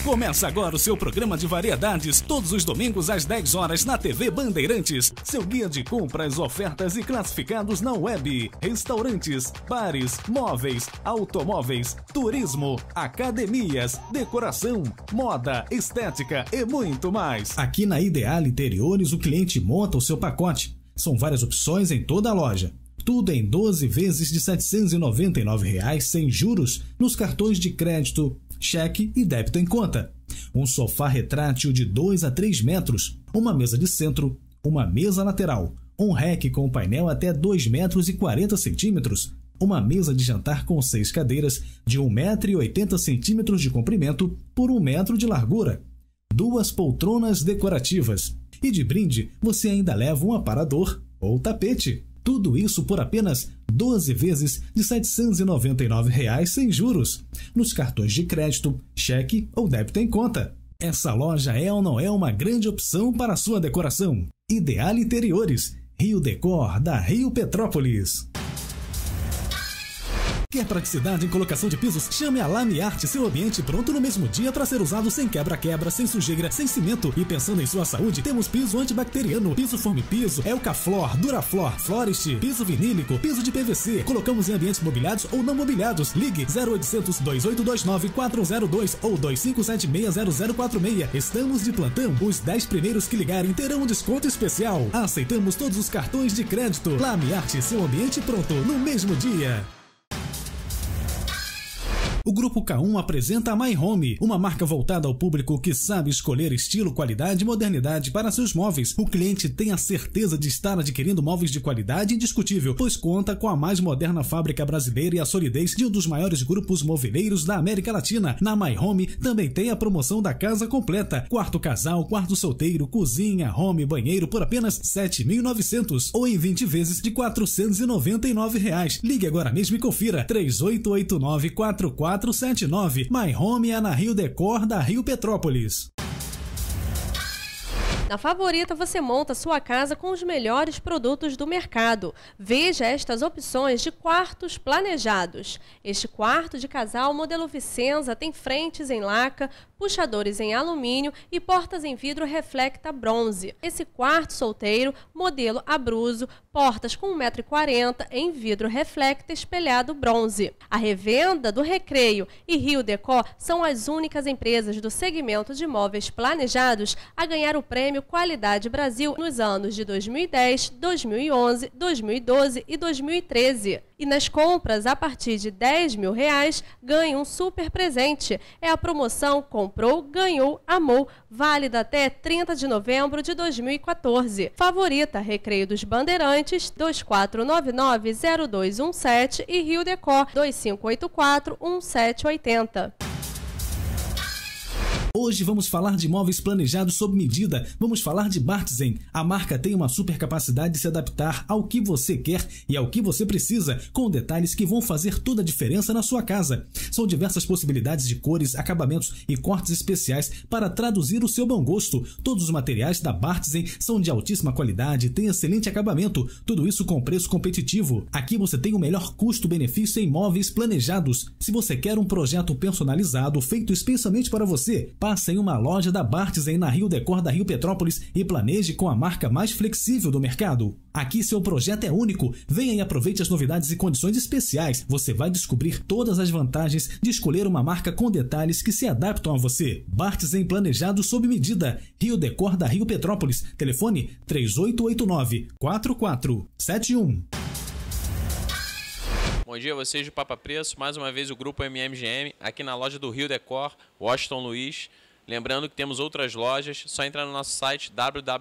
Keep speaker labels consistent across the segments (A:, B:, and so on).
A: Começa agora o seu programa de variedades, todos os domingos às 10 horas na TV Bandeirantes. Seu guia de compras, ofertas e classificados na web. Restaurantes, bares, móveis, automóveis, turismo, academias, decoração, moda, estética e muito mais. Aqui na Ideal Interiores o cliente monta o seu pacote. São várias opções em toda a loja. Tudo em 12 vezes de R$ 799 sem juros nos cartões de crédito, cheque e débito em conta. Um sofá retrátil de 2 a 3 metros, uma mesa de centro, uma mesa lateral, um rack com painel até 2,40 metros, uma mesa de jantar com 6 cadeiras de 1,80 m de comprimento por 1 metro de largura, 2 poltronas decorativas e de brinde você ainda leva um aparador ou tapete. Tudo isso por apenas 12 vezes de R$ 799 sem juros, nos cartões de crédito, cheque ou débito em conta. Essa loja é ou não é uma grande opção para a sua decoração? Ideal Interiores, Rio Decor da Rio Petrópolis. Quer praticidade em colocação de pisos? Chame a Lame Arte, seu ambiente pronto no mesmo dia para ser usado sem quebra-quebra, sem sujeira, sem cimento. E pensando em sua saúde, temos piso antibacteriano, piso Formipiso, Elcaflor, Duraflor, Florist, piso vinílico, piso de PVC. Colocamos em ambientes mobiliados ou não mobiliados. Ligue 0800 2829 402 ou 25760046. Estamos de plantão. Os 10 primeiros que ligarem terão um desconto especial. Aceitamos todos os cartões de crédito. Lame Arte, seu ambiente pronto no mesmo dia. O Grupo K1 apresenta a My Home, uma marca voltada ao público que sabe escolher estilo, qualidade e modernidade para seus móveis. O cliente tem a certeza de estar adquirindo móveis de qualidade indiscutível, pois conta com a mais moderna fábrica brasileira e a solidez de um dos maiores grupos moveleiros da América Latina. Na My Home também tem a promoção da casa completa, quarto casal, quarto solteiro, cozinha, home, banheiro por apenas R$ 7.900 ou em 20 vezes de R$ 499. Ligue agora mesmo e confira 3889-4479. My Home é na Rio Decor da Rio Petrópolis.
B: Na Favorita você monta sua casa com os melhores produtos do mercado. Veja estas opções de quartos planejados. Este quarto de casal modelo Vicenza tem frentes em laca, puxadores em alumínio e portas em vidro reflecta bronze. Esse quarto solteiro, modelo Abruzzo, portas com 1,40 m em vidro reflecta espelhado bronze. A revenda do Recreio e Rio Decor são as únicas empresas do segmento de móveis planejados a ganhar o prêmio Qualidade Brasil nos anos de 2010, 2011, 2012 e 2013. E nas compras a partir de R$ 10.000 ganhe um super presente. É a promoção Comprou, Ganhou, Amou, válida até 30 de novembro de 2014. Favorita, Recreio dos Bandeirantes, 2499-0217 e Rio Decor, 2584-1780.
A: Hoje vamos falar de móveis planejados sob medida. Vamos falar de Bartzen. A marca tem uma super capacidade de se adaptar ao que você quer e ao que você precisa, com detalhes que vão fazer toda a diferença na sua casa. São diversas possibilidades de cores, acabamentos e cortes especiais para traduzir o seu bom gosto. Todos os materiais da Bartzen são de altíssima qualidade, têm excelente acabamento, tudo isso com preço competitivo. Aqui você tem o melhor custo-benefício em móveis planejados. Se você quer um projeto personalizado, feito especialmente para você, passe em uma loja da Bartzen na Rio Decor da Rio Petrópolis e planeje com a marca mais flexível do mercado. Aqui seu projeto é único. Venha e aproveite as novidades e condições especiais. Você vai descobrir todas as vantagens de escolher uma marca com detalhes que se adaptam a você. Bartzen planejado sob medida. Rio Decor da Rio Petrópolis. Telefone 3889-4471.
C: Bom dia a vocês do Papa Preço, mais uma vez o Grupo MMGM, aqui na loja do Rio Decor, Washington Luiz. Lembrando que temos outras lojas, só entrar no nosso site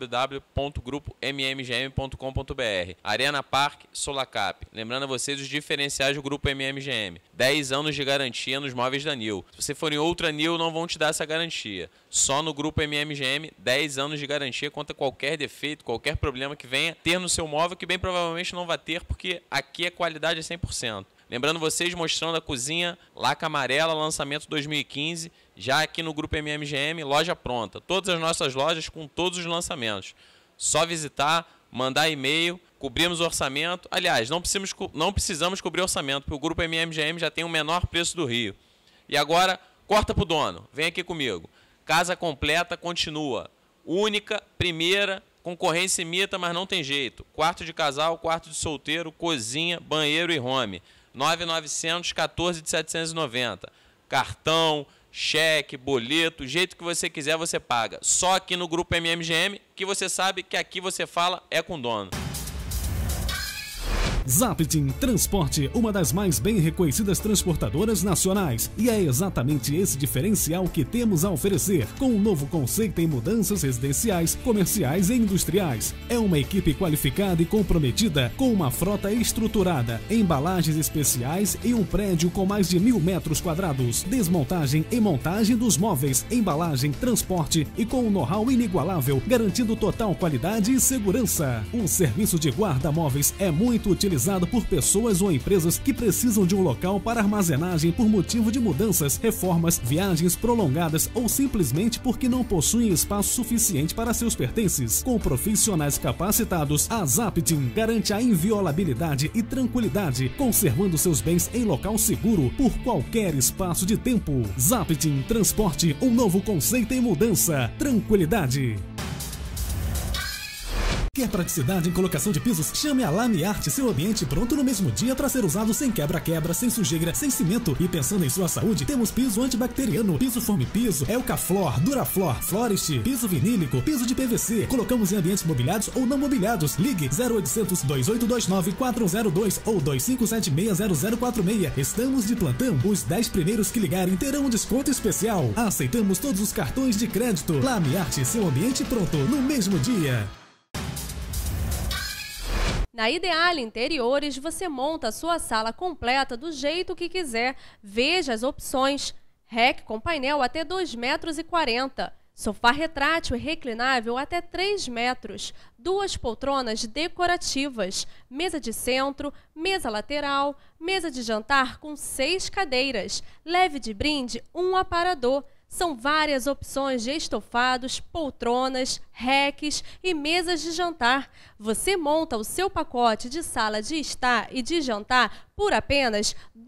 C: www.grupommgm.com.br. Arena Park, Solacap. Lembrando a vocês os diferenciais do Grupo MMGM. 10 anos de garantia nos móveis da Nil. Se você for em outra Nil, não vão te dar essa garantia. Só no Grupo MMGM, 10 anos de garantia contra qualquer defeito, qualquer problema que venha ter no seu móvel, que bem provavelmente não vai ter, porque aqui a qualidade é 100%. Lembrando vocês, mostrando a cozinha, laca amarela, lançamento 2015, já aqui no Grupo MMGM, loja pronta. Todas as nossas lojas com todos os lançamentos. Só visitar, mandar e-mail, cobrimos o orçamento. Aliás, não precisamos cobrir orçamento, porque o Grupo MMGM já tem o menor preço do Rio. E agora, corta pro dono, vem aqui comigo. Casa completa continua. Única, primeira, concorrência imita, mas não tem jeito. Quarto de casal, quarto de solteiro, cozinha, banheiro e home. 9.900, 14.790. Cartão, cheque, boleto, o jeito que você quiser você paga. Só aqui no Grupo MMGM, que você sabe que aqui você fala é com dono.
A: Zaptim Transporte, uma das mais bem reconhecidas transportadoras nacionais. E é exatamente esse diferencial que temos a oferecer, com um novo conceito em mudanças residenciais, comerciais e industriais. É uma equipe qualificada e comprometida, com uma frota estruturada, embalagens especiais e um prédio com mais de 1.000 metros quadrados. Desmontagem e montagem dos móveis, embalagem, transporte e com um know-how inigualável, garantindo total qualidade e segurança. O serviço de guarda-móveis é muito utilizado por pessoas ou empresas que precisam de um local para armazenagem por motivo de mudanças, reformas, viagens prolongadas ou simplesmente porque não possuem espaço suficiente para seus pertences. Com profissionais capacitados, a Zaptim garante a inviolabilidade e tranquilidade, conservando seus bens em local seguro por qualquer espaço de tempo. Zaptim Transporte, um novo conceito em mudança. Tranquilidade. Quer praticidade em colocação de pisos? Chame a Lame Arte, seu ambiente pronto no mesmo dia para ser usado sem quebra-quebra, sem sujeira, sem cimento. E pensando em sua saúde, temos piso antibacteriano, piso Formipiso, Elcaflor, Duraflor, Florist, piso vinílico, piso de PVC. Colocamos em ambientes mobiliados ou não mobiliados. Ligue 0800 2829 402 ou 25760046. Estamos de plantão. Os 10 primeiros que ligarem terão um desconto especial. Aceitamos todos os cartões de crédito. Lame Arte, seu ambiente pronto no mesmo dia.
B: Na Ideale Interiores, você monta a sua sala completa do jeito que quiser. Veja as opções. Rack com painel até 2,40 metros. Sofá retrátil e reclinável até 3 metros. 2 poltronas decorativas. Mesa de centro, mesa lateral, mesa de jantar com 6 cadeiras. Leve de brinde um aparador. São várias opções de estofados, poltronas, racks e mesas de jantar. Você monta o seu pacote de sala de estar e de jantar por apenas R$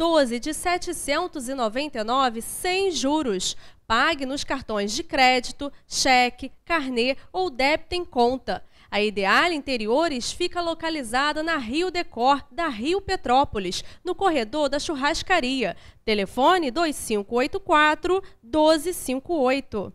B: 12.799 sem juros. Pague nos cartões de crédito, cheque, carnê ou débito em conta. A Ideale Interiores fica localizada na Rio Decor, da Rio Petrópolis, no corredor da churrascaria. Telefone 2584-1258.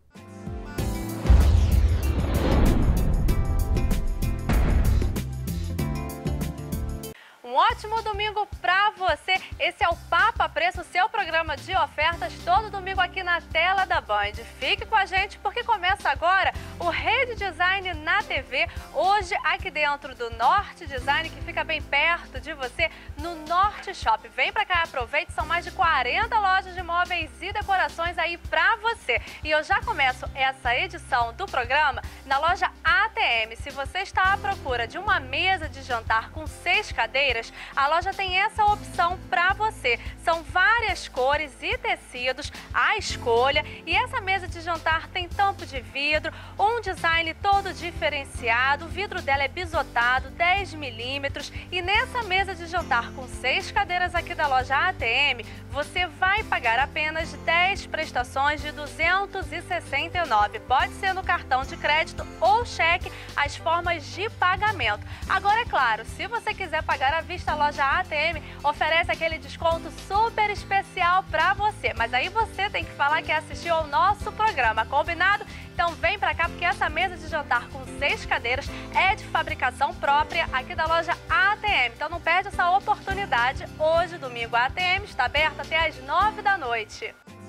B: Um ótimo domingo pra você. Esse é o Papo a Preço, seu programa de ofertas, todo domingo aqui na tela da Band. Fique com a gente porque começa agora o Rede Design na TV. Hoje aqui dentro do Norte Design, que fica bem perto de você, no Norte Shop. Vem pra cá, aproveite, são mais de 40 lojas de móveis e decorações aí pra você. E eu já começo essa edição do programa na loja ATM. Se você está à procura de uma mesa de jantar com 6 cadeiras, a loja tem essa opção para você. São várias cores e tecidos à escolha e essa mesa de jantar tem tampo de vidro, um design todo diferenciado, o vidro dela é bisotado, 10 milímetros e nessa mesa de jantar com 6 cadeiras aqui da loja ATM, você vai pagar apenas 10 prestações de R$ 269. Pode ser no cartão de crédito ou cheque, as formas de pagamento. Agora, é claro, se você quiser pagar à vista, a loja ATM oferece aquele desconto super especial para você. Mas aí você tem que falar que assistiu ao nosso programa, combinado? Então vem pra cá porque essa mesa de jantar com 6 cadeiras é de fabricação própria aqui da loja ATM. Então não perde essa oportunidade. Hoje, domingo, a ATM está aberta até às 9 da noite.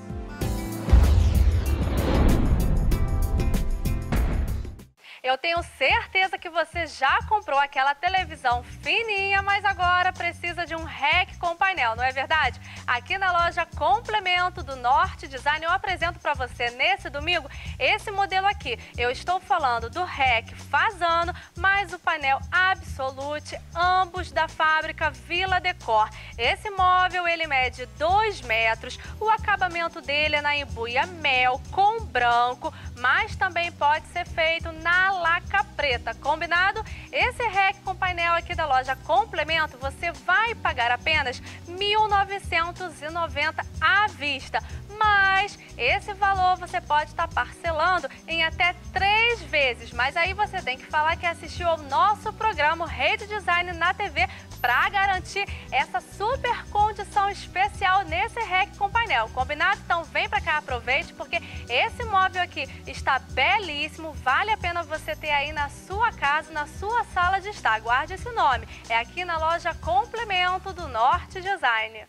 B: Eu tenho certeza que você já comprou aquela televisão fininha, mas agora precisa de um rack com painel, não é verdade? Aqui na loja Complemento do Norte Design eu apresento para você nesse domingo esse modelo aqui. Eu estou falando do rack Fasano, mais o painel Absolute, ambos da fábrica Vila Decor. Esse móvel ele mede 2 metros, o acabamento dele é na embuia mel com branco, mas também pode ser feito na laca preta, combinado? Esse REC com painel aqui da loja Complemento, você vai pagar apenas R$ 1.990 à vista. Mas esse valor você pode estar parcelando em até 3 vezes. Mas aí você tem que falar que assistiu ao nosso programa Rede Design na TV para garantir essa super condição especial nesse REC com painel. Combinado? Então vem para cá, aproveite, porque esse móvel aqui está belíssimo. Vale a pena você ter aí na sua casa, na sua sala de estar. Guarde esse nome. É aqui na loja Complemento do Norte Design.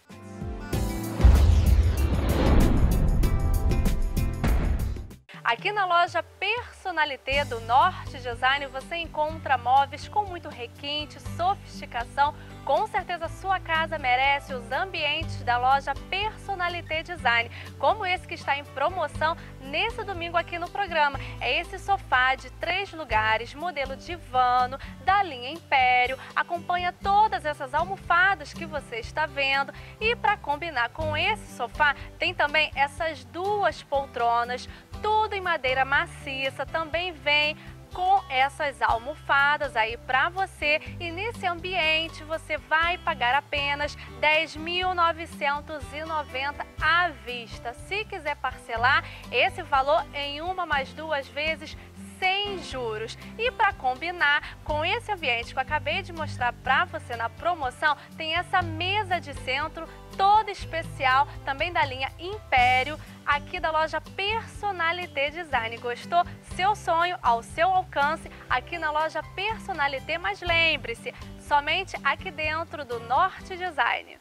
B: Aqui na loja Personalité do Norte Design você encontra móveis com muito requinte, sofisticação. Com certeza sua casa merece os ambientes da loja Personalité Design, como esse que está em promoção nesse domingo aqui no programa. É esse sofá de 3 lugares, modelo divano, da linha Império. Acompanha todas essas almofadas que você está vendo. E para combinar com esse sofá, tem também essas 2 poltronas, tudo em madeira maciça. Também vem com essas almofadas aí para você, e nesse ambiente você vai pagar apenas R$ 10.990 à vista. Se quiser parcelar esse valor em 1 mais 2 vezes sem juros. E para combinar com esse ambiente que eu acabei de mostrar para você na promoção, tem essa mesa de centro toda especial, também da linha Império, aqui da loja Personalité Design. Gostou? Seu sonho ao seu alcance aqui na loja Personalité, mas lembre-se, somente aqui dentro do Norte Design.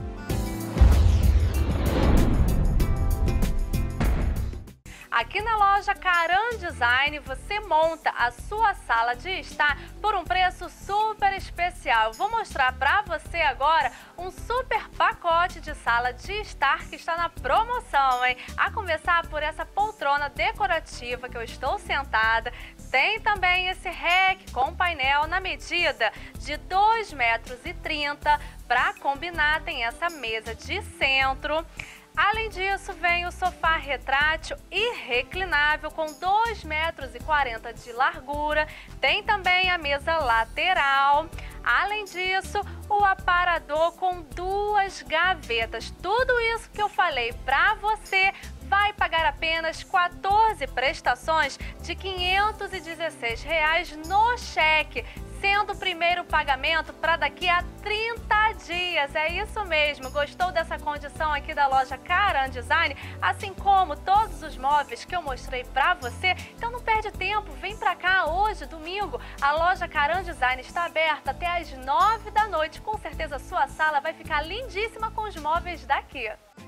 B: Aqui na loja Caran Design você monta a sua sala de estar por um preço super especial. Eu vou mostrar para você agora um super pacote de sala de estar que está na promoção, hein? A começar por essa poltrona decorativa que eu estou sentada. Tem também esse REC com painel na medida de 2,30 metros. Para combinar, tem essa mesa de centro. Além disso, vem o sofá retrátil e reclinável com 2,40 metros de largura. Tem também a mesa lateral. Além disso, o aparador com 2 gavetas. Tudo isso que eu falei para você vai pagar apenas 14 prestações de R$ 516 no cheque, sendo o primeiro pagamento para daqui a 30 dias. É isso mesmo. Gostou dessa condição aqui da loja Caran Design? Assim como todos os móveis que eu mostrei para você? Então não perde tempo, vem para cá hoje, domingo. A loja Caran Design está aberta até às 9 da noite. Com certeza a sua sala vai ficar lindíssima com os móveis daqui.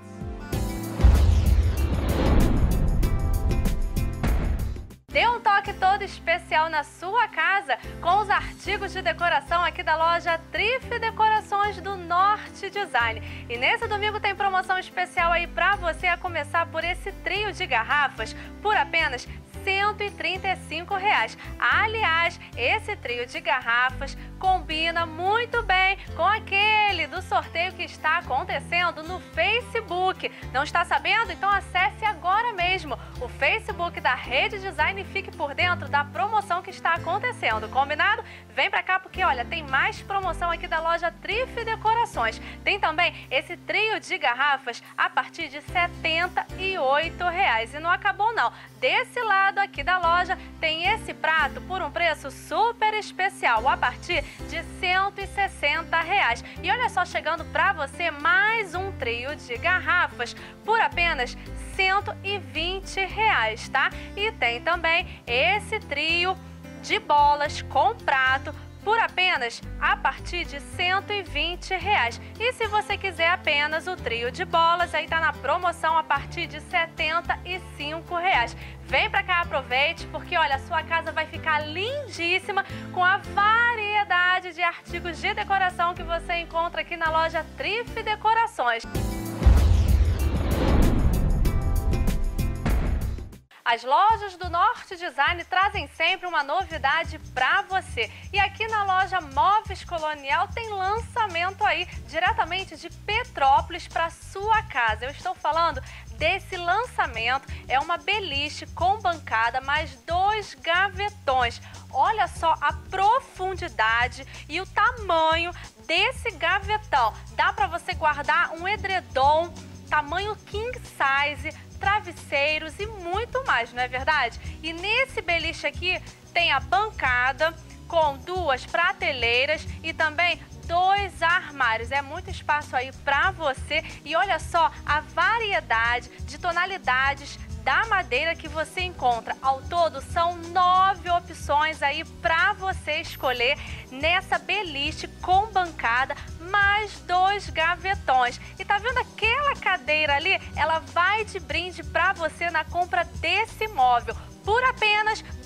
B: Dê um toque todo especial na sua casa com os artigos de decoração aqui da loja Trif Decorações do Norte Design. E nesse domingo tem promoção especial aí para você, a começar por esse trio de garrafas por apenas R$ 135. Aliás, esse trio de garrafas combina muito bem com aquele do sorteio que está acontecendo no Facebook. Não está sabendo? Então acesse agora mesmo o Facebook da Rede Design e fique por dentro da promoção que está acontecendo. Combinado? Vem pra cá porque, olha, tem mais promoção aqui da loja Trif Decorações. Tem também esse trio de garrafas a partir de R$ 78. E não acabou não. Desse lado aqui da loja tem esse prato por um preço super especial, a partir de R$ 160. E olha só, chegando para você mais um trio de garrafas por apenas R$ 120, tá? E tem também esse trio de bolas com prato por apenas a partir de R$ 120. E se você quiser apenas o trio de bolas, aí tá na promoção a partir de R$ 75. Vem pra cá, aproveite, porque olha, a sua casa vai ficar lindíssima com a variedade de artigos de decoração que você encontra aqui na loja Trif Decorações. As lojas do Norte Design trazem sempre uma novidade para você. E aqui na loja Móveis Colonial tem lançamento aí diretamente de Petrópolis para sua casa. Eu estou falando desse lançamento, é uma beliche com bancada, mais 2 gavetões. Olha só a profundidade e o tamanho desse gavetão. Dá para você guardar um edredom, tamanho king size, travesseiros e muito mais, não é verdade? E nesse beliche aqui tem a bancada com 2 prateleiras e também 2 armários. É muito espaço aí para você. E olha só a variedade de tonalidades da madeira que você encontra. Ao todo são 9 opções aí para você escolher nessa beliche com bancada, mais 2 gavetões. E tá vendo aquela cadeira ali? Ela vai de brinde para você na compra desse móvel. Por apenas R$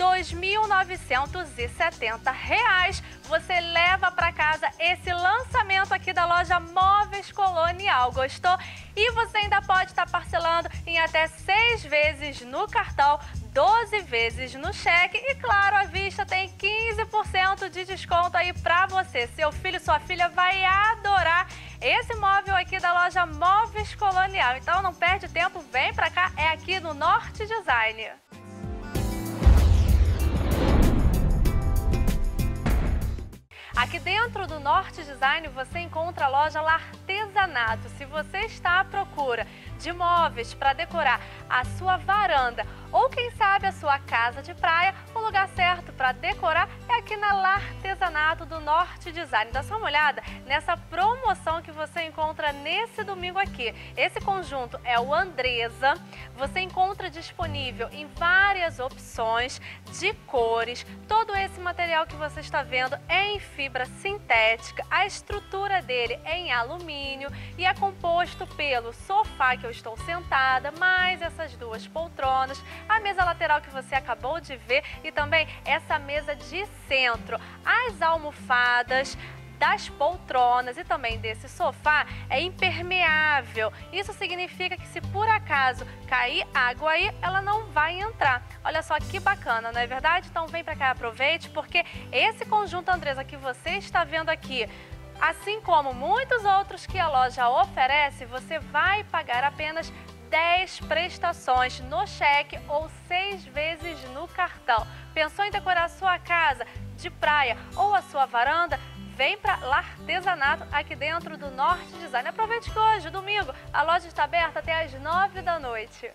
B: 2.970, você leva para casa esse lançamento aqui da loja Móveis Colonial. Gostou? E você ainda pode estar parcelando em até 6 vezes no cartão, 12 vezes no cheque e, claro, à vista tem 15% de desconto aí para você. Seu filho, sua filha vai adorar esse móvel aqui da loja Móveis Colonial. Então não perde tempo, vem para cá, é aqui no Norte Design. Aqui dentro do Norte Design você encontra a loja L'Artesanato. Se você está à procura de móveis para decorar a sua varanda ou quem sabe a sua casa de praia, o lugar certo para decorar é aqui na L'Artesanato do Norte Design. Dá só uma olhada nessa promoção que você encontra nesse domingo aqui. Esse conjunto é o Andresa. Você encontra disponível em várias opções de cores. Todo esse material que você está vendo é em fibra sintética. A estrutura dele é em alumínio e é composto pelo sofá que eu estou sentada, mais essas 2 poltronas, a mesa lateral que você acabou de ver e também essa mesa de centro. As almofadas das poltronas e também desse sofá é impermeável. Isso significa que se por acaso cair água aí, ela não vai entrar. Olha só que bacana, não é verdade? Então vem pra cá, aproveite, porque esse conjunto Andresa que você está vendo aqui, assim como muitos outros que a loja oferece, você vai pagar apenas 10 prestações no cheque ou 6 vezes no cartão. Pensou em decorar a sua casa de praia ou a sua varanda? Vem para L'Artesanato aqui dentro do Norte Design. Aproveite que hoje, domingo, a loja está aberta até às 9 da noite.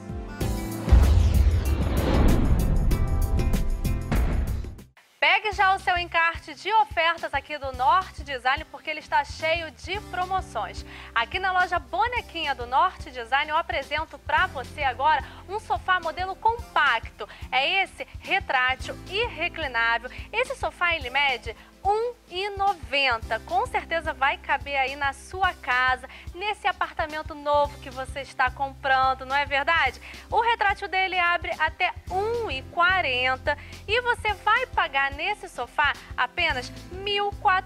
B: Pegue já o seu encarte de ofertas aqui do Norte Design, porque ele está cheio de promoções. Aqui na loja Bonequinha do Norte Design, eu apresento para você agora um sofá modelo compacto. É esse retrátil e reclinável. Esse sofá ele mede R$ 1,90. Com certeza vai caber aí na sua casa, nesse apartamento novo que você está comprando, não é verdade? O retrátil dele abre até R$ 1,40 e você vai pagar nesse sofá apenas R$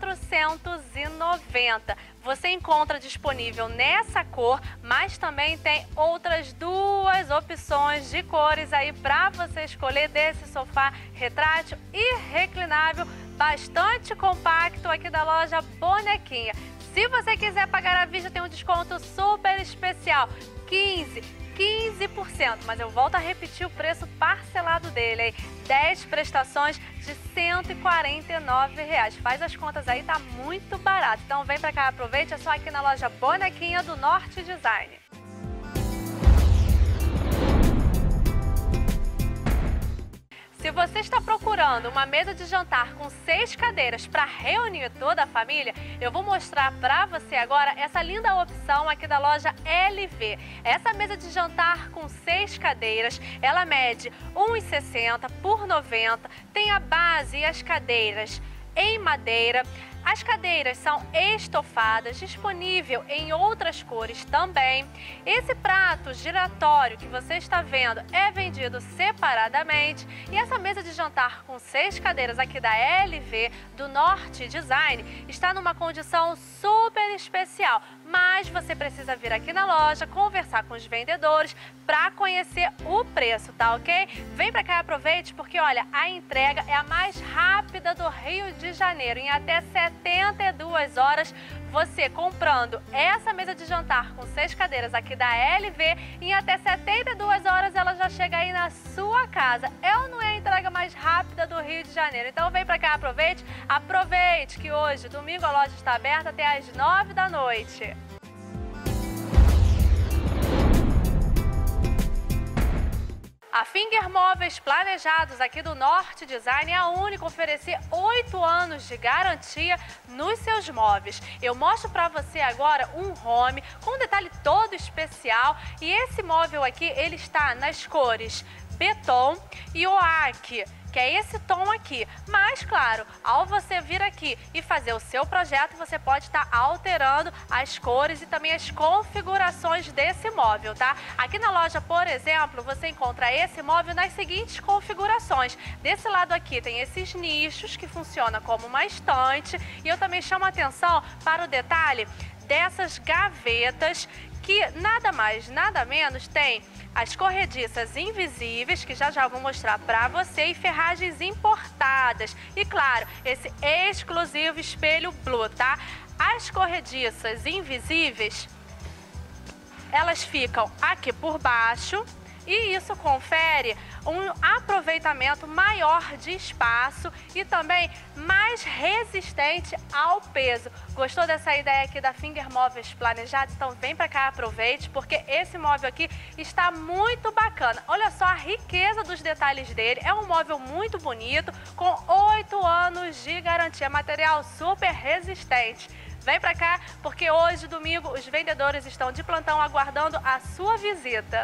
B: 1.490. Você encontra disponível nessa cor, mas também tem outras 2 opções de cores aí para você escolher desse sofá retrátil e reclinável, bastante compacto aqui da loja Bonequinha. Se você quiser pagar à vista, tem um desconto super especial, 15%, mas eu volto a repetir o preço parcelado dele, hein? 10 prestações de R$ 149. Faz as contas aí, tá muito barato. Então vem pra cá, aproveite, é só aqui na loja Bonequinha do Norte Design. Se você está procurando uma mesa de jantar com 6 cadeiras para reunir toda a família, eu vou mostrar para você agora essa linda opção aqui da loja LV. Essa mesa de jantar com 6 cadeiras, ela mede 1,60 por 90, tem a base e as cadeiras em madeira, As cadeiras são estofadas, disponível em outras cores também. Esse prato giratório que você está vendo é vendido separadamente. E essa mesa de jantar com 6 cadeiras aqui da LV, do Norte Design, está numa condição super especial. Mas você precisa vir aqui na loja, conversar com os vendedores para conhecer o preço, tá ok? Vem para cá e aproveite, porque olha, a entrega é a mais rápida do Rio de Janeiro. Em até 72 horas, você comprando essa mesa de jantar com 6 cadeiras aqui da LV, em até 72 horas ela já chega aí na sua casa. É ou não é a entrega mais rápida do Rio de Janeiro? Então vem pra cá, aproveite que hoje, domingo, a loja está aberta até às 9 da noite. A Finger Móveis Planejados aqui do Norte Design é a única a oferecer 8 anos de garantia nos seus móveis. Eu mostro para você agora um home com um detalhe todo especial, e esse móvel aqui ele está nas cores Beton e Oak, que é esse tom aqui. Mas, claro, ao você vir aqui e fazer o seu projeto, você pode estar alterando as cores e também as configurações desse móvel, tá? Aqui na loja, por exemplo, você encontra esse móvel nas seguintes configurações. Desse lado aqui tem esses nichos que funcionam como uma estante, e eu também chamo a atenção para o detalhe dessas gavetas, que nada mais, nada menos tem as corrediças invisíveis, que já vou mostrar para você, e ferragens importadas. E claro, esse exclusivo espelho Blue, tá? As corrediças invisíveis, elas ficam aqui por baixo, e isso confere um aproveitamento maior de espaço e também mais resistente ao peso. Gostou dessa ideia aqui da Finger Móveis Planejados? Então vem pra cá, aproveite, porque esse móvel aqui está muito bacana. Olha só a riqueza dos detalhes dele. É um móvel muito bonito, com 8 anos de garantia, material super resistente. Vem pra cá, porque hoje, domingo, os vendedores estão de plantão aguardando a sua visita.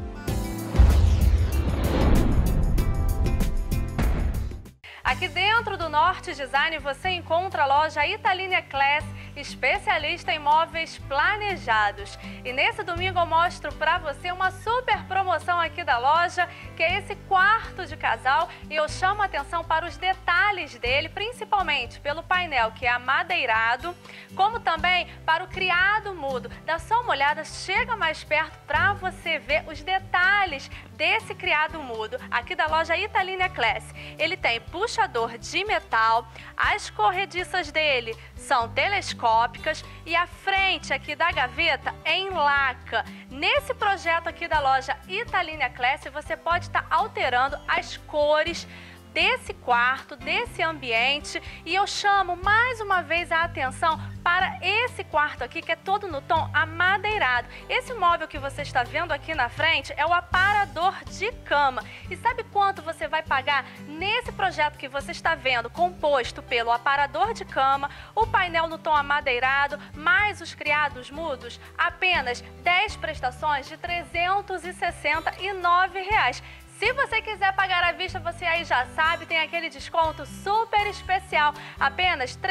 B: Aqui dentro do Norte Design você encontra a loja Italínia Class, especialista em móveis planejados. E nesse domingo eu mostro para você uma super promoção aqui da loja, que é esse quarto de casal, e eu chamo a atenção para os detalhes dele, principalmente pelo painel que é amadeirado, como também para o criado mudo. Dá só uma olhada, chega mais perto para você ver os detalhes desse criado mudo aqui da loja Italínia Class. Ele tem puxador de metal, as corrediças dele são telescópicas e a frente aqui da gaveta é em laca. Nesse projeto aqui da loja Italínia Class, você pode estar alterando as cores desse quarto, desse ambiente, e eu chamo mais uma vez a atenção para esse quarto aqui, que é todo no tom amadeirado. Esse móvel que você está vendo aqui na frente é o aparador de cama. E sabe quanto você vai pagar nesse projeto que você está vendo, composto pelo aparador de cama, o painel no tom amadeirado, mais os criados mudos? Apenas 10 prestações de R$ 369. Se você quiser pagar à vista, você aí já sabe, tem aquele desconto super especial, apenas R$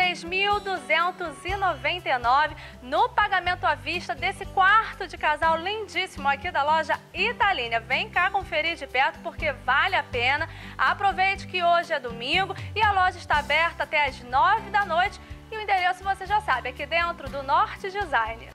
B: 3.299 no pagamento à vista desse quarto de casal lindíssimo aqui da loja Italínia. Vem cá conferir de perto, porque vale a pena. Aproveite que hoje é domingo e a loja está aberta até às 9 da noite, e o endereço você já sabe, aqui dentro do Norte Design.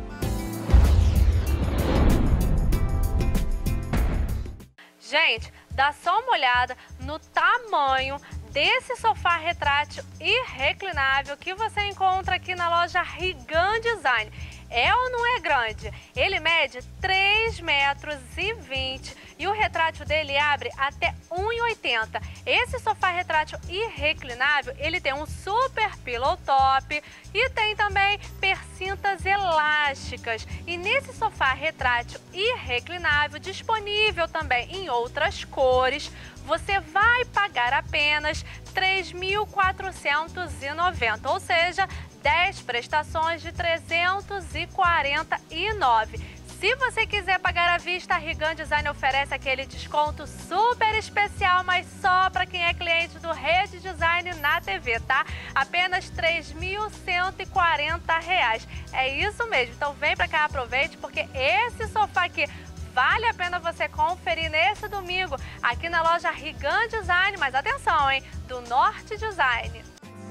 B: Gente, dá só uma olhada no tamanho desse sofá retrátil e reclinável que você encontra aqui na loja Rigan Design. É ou não é grande? Ele mede 3,20 metros e o retrátil dele abre até 1,80. Esse sofá retrátil e reclinável, ele tem um super pillow top e tem também percintas elásticas. E nesse sofá retrátil e reclinável, disponível também em outras cores, você vai pagar apenas R$ 3.490, ou seja, 10 prestações de R$ 349. Se você quiser pagar à vista, a Rigan Design oferece aquele desconto super especial, mas só para quem é cliente do Rede Design na TV, tá? Apenas R$ 3.140. É isso mesmo, então vem para cá, aproveite, porque esse sofá aqui vale a pena você conferir nesse domingo aqui na loja Rigan Design, mas atenção, hein? Do Norte Design.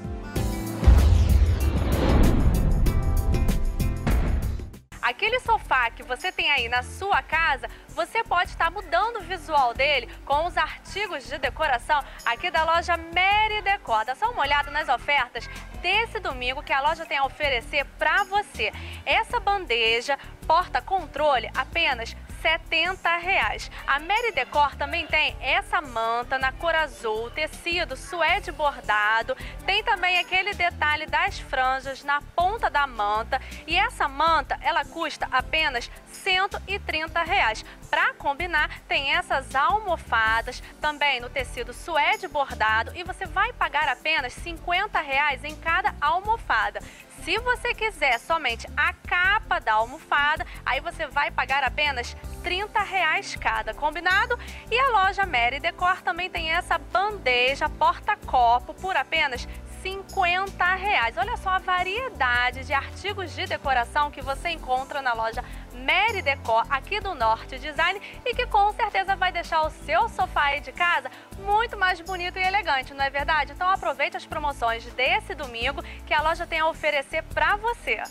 B: Aquele sofá que você tem aí na sua casa, você pode estar mudando o visual dele com os artigos de decoração aqui da loja Mary Decor. Dá só uma olhada nas ofertas desse domingo que a loja tem a oferecer para você. Essa bandeja porta-controle apenas R$ 70. A Mary Decor também tem essa manta na cor azul, tecido suede bordado, tem também aquele detalhe das franjas na ponta da manta e essa manta ela custa apenas R$ 130. Para combinar, tem essas almofadas também no tecido suede bordado e você vai pagar apenas R$ 50 em cada almofada. Se você quiser somente a capa da almofada, aí você vai pagar apenas R$ 30 cada, combinado? E a loja Mary Decor também tem essa bandeja porta-copo por apenas R$ 50. Olha só a variedade de artigos de decoração que você encontra na loja Mary Decor aqui do Norte Design e que com certeza vai deixar o seu sofá aí de casa muito mais bonito e elegante, não é verdade? Então aproveite as promoções desse domingo que a loja tem a oferecer para você.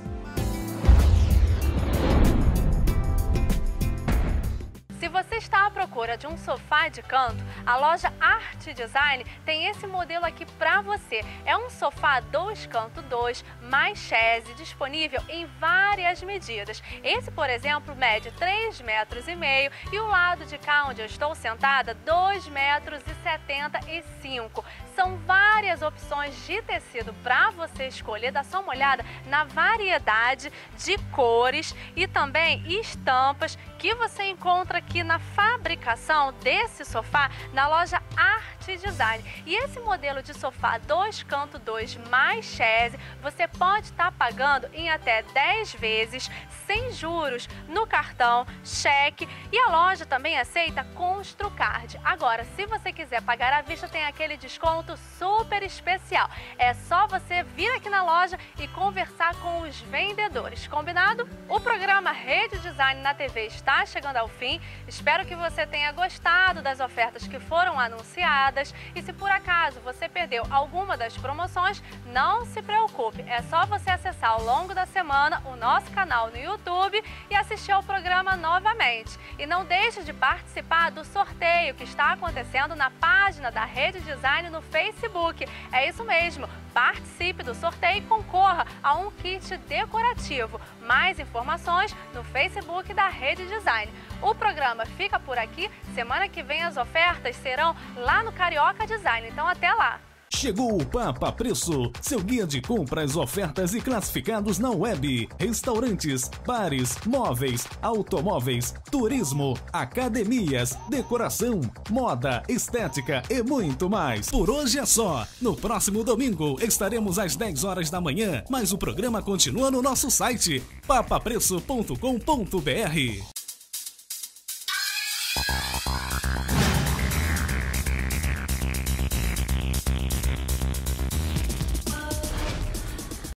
B: Se você está à procura de um sofá de canto, a loja Art Design tem esse modelo aqui para você. É um sofá 2 canto 2 mais chaise, disponível em várias medidas. Esse, por exemplo, mede 3,5 metros e o lado de cá onde eu estou sentada, 2,75 metros. São várias opções de tecido para você escolher. Dá só uma olhada na variedade de cores e também estampas que você encontra aqui na fabricação desse sofá na loja Art Design. E esse modelo de sofá 2 canto 2 mais chaise, você pode estar pagando em até 10 vezes, sem juros, no cartão, cheque, e a loja também aceita Construcard. Agora, se você quiser pagar à vista, tem aquele desconto super especial. É só você vir aqui na loja e conversar com os vendedores, combinado? O programa Rede Design na TV está chegando ao fim. Espero que você tenha gostado das ofertas que foram anunciadas e se por acaso você perdeu alguma das promoções, não se preocupe, é só você acessar ao longo da semana o nosso canal no YouTube e assistir ao programa novamente. E não deixe de participar do sorteio que está acontecendo na página da Rede Design no Facebook. É isso mesmo, participe do sorteio e concorra a um kit decorativo. Mais informações no Facebook da Rede Design. O programa fica por aqui, semana que vem as ofertas serão lá no Carioca Design, então até lá!
A: Chegou o Papa Preço, seu guia de compras, ofertas e classificados na web. Restaurantes, bares, móveis, automóveis, turismo, academias, decoração, moda, estética e muito mais. Por hoje é só. No próximo domingo estaremos às 10 horas da manhã, mas o programa continua no nosso site papapreço.com.br.